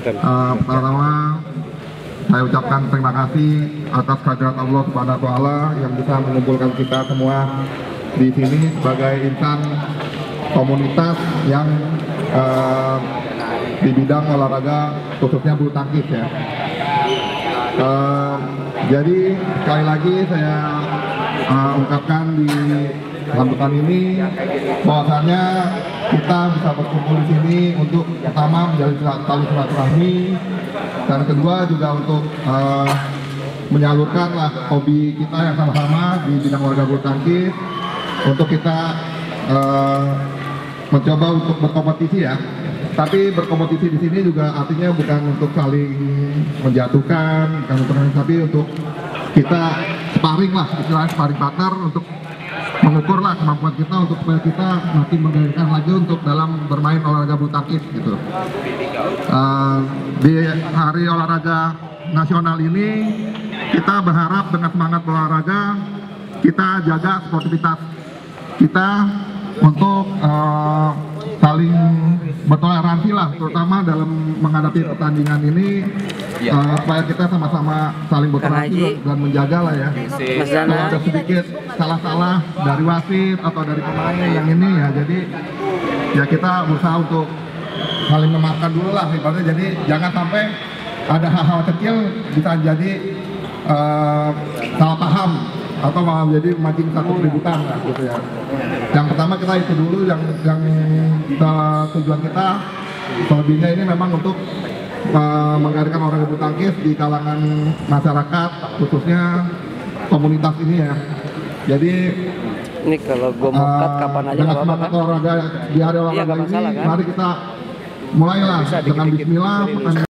Pertama, saya ucapkan terima kasih atas kehadirat Allah Subhanahu wa Ta'ala yang bisa mengumpulkan kita semua di sini sebagai insan komunitas yang di bidang olahraga khususnya bulu tangkis ya. Jadi sekali lagi saya ungkapkan di sambutan ini bahwasanya kita bisa berkumpul di sini untuk pertama menjalin tali silaturahmi dan kedua juga untuk menyalurkan lah hobi kita yang sama-sama di bidang olahraga bulu tangkis untuk kita mencoba untuk berkompetisi ya. Tapi berkompetisi di sini juga artinya bukan untuk saling menjatuhkan, bukan untuk tapi untuk kita sparring lah, istilahnya sparring partner untuk mengukur lah kemampuan kita untuk supaya kita makin menggairahkan lagi untuk dalam bermain olahraga bulu tangkis gitu. Di hari olahraga nasional ini kita berharap dengan semangat berolahraga kita jaga sportivitas kita untuk saling bertoleransi lah, terutama dalam menghadapi pertandingan ini supaya kita sama-sama saling bertoleransi dan menjaga lah ya. Kalau ada sedikit salah-salah dari wasit atau dari pemain yang ini ya, jadi ya kita berusaha untuk saling memaafkan dulu lah, jadi jangan sampai ada hal-hal kecil bisa jadi salah paham atau malah jadi makin satu keributan lah gitu ya. Yang pertama kita itu dulu yang tujuan kita selebihnya ini memang untuk menggairahkan olahraga bulu tangkis di kalangan masyarakat khususnya komunitas ini ya. Jadi ini kalau gue mau cut kapan aja dengan semangat olahraga di hari olahraga ini, mari kita mulailah dengan bismillah.